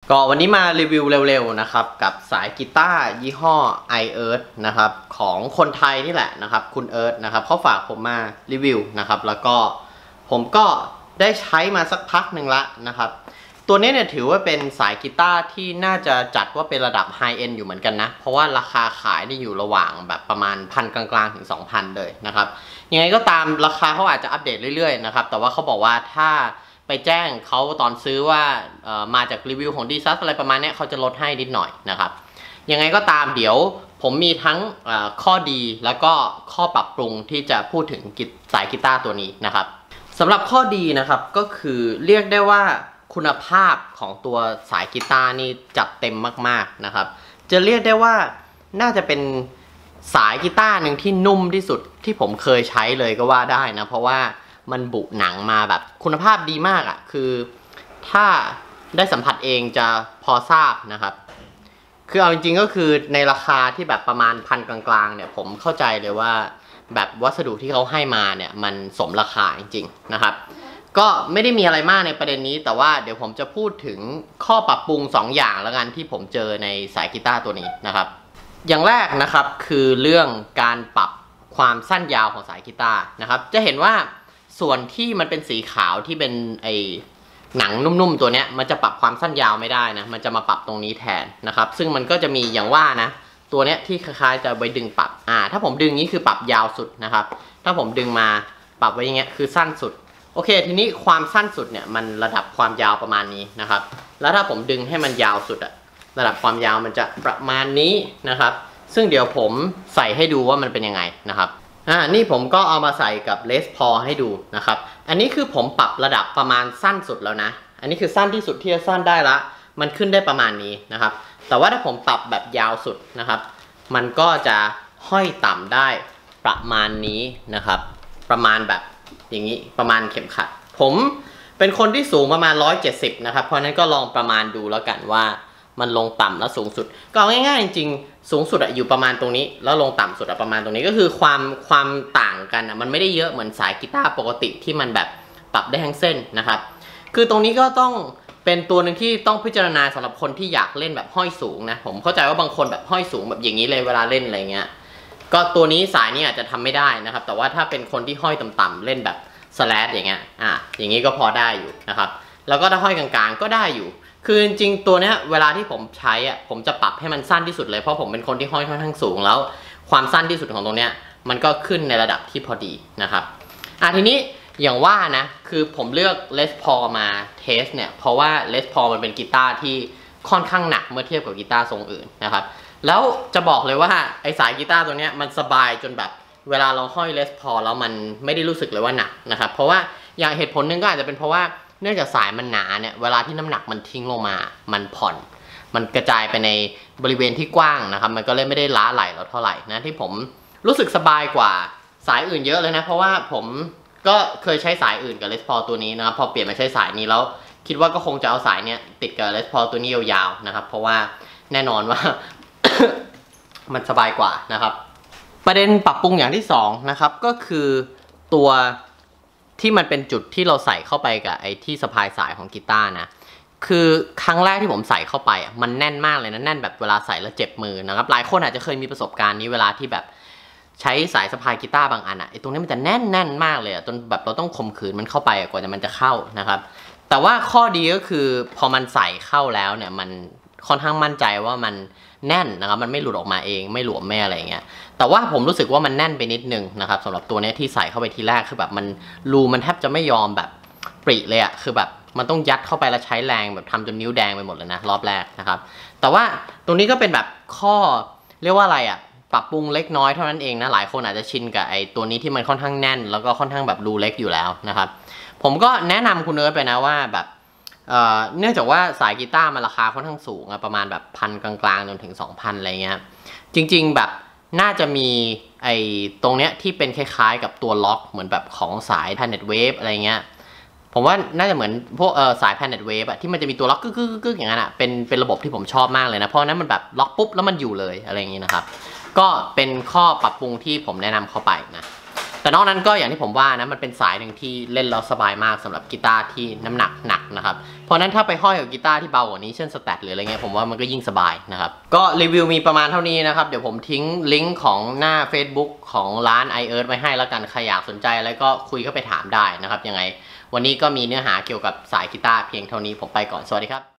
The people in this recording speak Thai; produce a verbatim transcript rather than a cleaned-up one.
ก็วันนี้มารีวิวเร็วๆนะครับกับสายกีตาร์ยี่ห้อ iEarth นะครับของคนไทยนี่แหละนะครับคุณเอิร์ธนะครับเขาฝากผมมารีวิวนะครับแล้วก็ผมก็ได้ใช้มาสักพักหนึ่งละนะครับตัวนี้เนี่ยถือว่าเป็นสายกีตาร์ที่น่าจะจัดว่าเป็นระดับไฮเอ็นด์อยู่เหมือนกันนะเพราะว่าราคาขายนี่อยู่ระหว่างแบบประมาณพันกลางๆถึง สองพัน เลยนะครับยังไงก็ตามราคาเขาอาจจะอัปเดตเรื่อยๆนะครับแต่ว่าเขาบอกว่าถ้าไปแจ้งเขาตอนซื้อว่ามาจากรีวิวของ ดี ซัส อะไรประมาณนี้เขาจะลดให้นิดหน่อยนะครับยังไงก็ตามเดี๋ยวผมมีทั้งข้อดีแล้วก็ข้อปรับปรุงที่จะพูดถึงสายกีตาร์ตัวนี้นะครับสำหรับข้อดีนะครับก็คือเรียกได้ว่าคุณภาพของตัวสายกีตาร์นี่จัดเต็มมากๆนะครับจะเรียกได้ว่าน่าจะเป็นสายกีตาร์หนึ่งที่นุ่มที่สุดที่ผมเคยใช้เลยก็ว่าได้นะเพราะว่ามันบุหนังมาแบบคุณภาพดีมากอ่ะคือถ้าได้สัมผัสเองจะพอทราบนะครับคือเอาจริงๆก็คือในราคาที่แบบประมาณพันกลางๆเนี่ยผมเข้าใจเลยว่าแบบวัสดุที่เขาให้มาเนี่ยมันสมราคาจริงๆนะครับก็ไม่ได้มีอะไรมากในประเด็นนี้แต่ว่าเดี๋ยวผมจะพูดถึงข้อปรับปรุงสองอย่างแล้วกันที่ผมเจอในสายกีตาร์ตัวนี้นะครับอย่างแรกนะครับคือเรื่องการปรับความสั้นยาวของสายกีตาร์นะครับจะเห็นว่าส่วนที่มันเป็นสีขาวที่เป็นไอหนังนุ่มๆตัวเนี้ยมันจะปรับความสั้นยาวไม่ได้นะมันจะมาปรับตรงนี้แทนนะครับซึ่งมันก็จะมีอย่างว่านะตัวเนี้ยที่คล้ายๆจะไว้ดึงปรับอ่าถ้าผมดึงนี้คือปรับยาวสุดนะครับถ้าผมดึงมาปรับไว้อย่างเงี้ยคือสั้นสุดโอเคทีนี้ความสั้นสุดเนี่ยมันระดับความยาวประมาณนี้นะครับแล้วถ้าผมดึงให้มันยาวสุดอะระดับความยาวมันจะประมาณนี้นะครับซึ่งเดี๋ยวผมใส่ให้ดูว่ามันเป็นยังไงนะครับอ่านี่ผมก็เอามาใส่กับเลสพอให้ดูนะครับอันนี้คือผมปรับระดับประมาณสั้นสุดแล้วนะอันนี้คือสั้นที่สุดที่จะสั้นได้ละมันขึ้นได้ประมาณนี้นะครับแต่ว่าถ้าผมปรับแบบยาวสุดนะครับมันก็จะห้อยต่ำได้ประมาณนี้นะครับประมาณแบบอย่างนี้ประมาณเข็มขัดผมเป็นคนที่สูงประมาณหนึ่งร้อยเจ็ดสิบนะครับเพราะนั้นก็ลองประมาณดูแล้วกันว่ามันลงต่ำแล้วสูงสุดก็ง่ายๆจริงๆสูงสุดอยู่ประมาณตรงนี้แล้วลงต่ำสุดประมาณตรงนี้ก็คือความความต่างกันนะมันไม่ได้เยอะเหมือนสายกีตาร์ปกติที่มันแบบปรับได้ทั้งเส้นนะครับคือตรงนี้ก็ต้องเป็นตัวหนึ่งที่ต้องพิจารณาสำหรับคนที่อยากเล่นแบบห้อยสูงนะผมเข้าใจว่าบางคนแบบห้อยสูงแบบอย่างนี้เลยเวลาเล่นอะไรเงี้ยก็ตัวนี้สายนี้อาจจะทำไม่ได้นะครับแต่ว่าถ้าเป็นคนที่ห้อยต่ำๆเล่นแบบสแลดอย่างเงี้ยอ่ะอย่างนี้ก็พอได้อยู่นะครับแล้วก็ถ้าห้อยกลางๆก็ได้อยู่คือจริงๆตัวเนี้ยเวลาที่ผมใช้อ่ะผมจะปรับให้มันสั้นที่สุดเลยเพราะผมเป็นคนที่ห้อยค่อนข้างสูงแล้วความสั้นที่สุดของตรงเนี้ยมันก็ขึ้นในระดับที่พอดีนะครับอ่ะทีนี้อย่างว่านะคือผมเลือก Les Paul มาเทสเนี่ยเพราะว่า Les Paul มันเป็นกีตาร์ที่ค่อนข้างหนักเมื่อเทียบกับกีตาร์ทรงอื่นนะครับแล้วจะบอกเลยว่าไอสายกีตาร์ตัวเนี้ยมันสบายจนแบบเวลาเราห้อย Les Paul แล้วมันไม่ได้รู้สึกเลยว่าหนักนะครับเพราะว่าอย่างเหตุผลนึงก็อาจจะเป็นเพราะว่าเนื่องจากสายมันหนาเนี่ยเวลาที่น้ำหนักมันทิ้งลงมามันผ่อนมันกระจายไปในบริเวณที่กว้างนะครับมันก็เลยไม่ได้ล้าไหลเราเท่าไหร่นะที่ผมรู้สึกสบายกว่าสายอื่นเยอะเลยนะเพราะว่าผมก็เคยใช้สายอื่นกับ Les Paul ตัวนี้นะครับพอเปลี่ยนมาใช้สายนี้แล้วคิดว่าก็คงจะเอาสายเนี้ยติดกับ Les Paul ตัวนี้ยาวๆนะครับเพราะว่าแน่นอนว่า มันสบายกว่านะครับประเด็นปรับปรุงอย่างที่สองนะครับก็คือตัวที่มันเป็นจุดที่เราใส่เข้าไปกับไอ้ที่สะพายสายของกีตาร์นะคือครั้งแรกที่ผมใส่เข้าไปอ่ะมันแน่นมากเลยนะแน่นแบบเวลาใส่แล้วเจ็บมือนะครับหลายคนอาจจะเคยมีประสบการณ์นี้เวลาที่แบบใช้สายสะพายกีตาร์บางอันอ่ะไอ้ตรงนี้มันจะแน่นแน่นมากเลยอ่ะจนแบบเราต้องข่มขืนมันเข้าไปกว่าจะมันจะเข้านะครับแต่ว่าข้อดีก็คือพอมันใส่เข้าแล้วเนี่ยมันค่อนข้างมั่นใจว่ามันแน่นนะครับมันไม่หลุดออกมาเองไม่หลวมไม่อะไรเงี้ยแต่ว่าผมรู้สึกว่ามันแน่นไปนิดนึงนะครับสำหรับตัวนี้ที่ใส่เข้าไปทีแรกคือแบบมันรูมันแทบจะไม่ยอมแบบปริเลยอะคือแบบมันต้องยัดเข้าไปแล้วใช้แรงแบบทำจนนิ้วแดงไปหมดเลยนะรอบแรกนะครับแต่ว่าตรงนี้ก็เป็นแบบข้อเรียกว่าอะไรอะปรับปรุงเล็กน้อยเท่านั้นเองนะหลายคนอาจจะชินกับไอ้ตัวนี้ที่มันค่อนข้างแน่นแล้วก็ค่อนข้างแบบรูเล็กอยู่แล้วนะครับผมก็แนะนำคุณเอิร์ธไปนะว่าแบบเนื่องจากว่าสายกีตาร์มันราคาค่อนข้างสูงประมาณแบบพันกลางๆจนถึง สองพัน อะไรเงี้ยจริงๆแบบน่าจะมีไอ้ตรงเนี้ยที่เป็นคล้ายๆกับตัวล็อกเหมือนแบบของสาย Planet Wave อะไรเงี้ยผมว่าน่าจะเหมือนพวกเออสาย Planet Wave อะที่มันจะมีตัวล็อกกึกๆๆอย่างนั้นอะเป็นเป็นระบบที่ผมชอบมากเลยนะเพราะนั้นมันแบบล็อกปุ๊บแล้วมันอยู่เลยอะไรอย่างงี้นะครับก็เป็นข้อปรับปรุงที่ผมแนะนำเข้าไปนะแต่นอกนั้นก็อย่างที่ผมว่านะมันเป็นสายหนึ่งที่เล่นแล้วสบายมากสำหรับกีตาร์ที่น้ำหนักหนักนะครับเพราะนั้นถ้าไปห้อยกับกีตาร์ที่เบากว่านี้เช่นสแตทหรืออะไรเงี้ยผมว่ามันก็ยิ่งสบายนะครับก็รีวิวมีประมาณเท่านี้นะครับเดี๋ยวผมทิ้งลิงก์ของหน้า Facebook ของร้าน iEarth ไว้ให้แล้วกันใครอยากสนใจแล้วก็คุยเข้าไปถามได้นะครับยังไงวันนี้ก็มีเนื้อหาเกี่ยวกับสายกีตาร์เพียงเท่านี้ผมไปก่อนสวัสดีครับ